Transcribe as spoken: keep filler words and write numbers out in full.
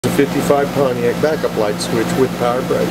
fifty-five Pontiac backup light switch with power brake.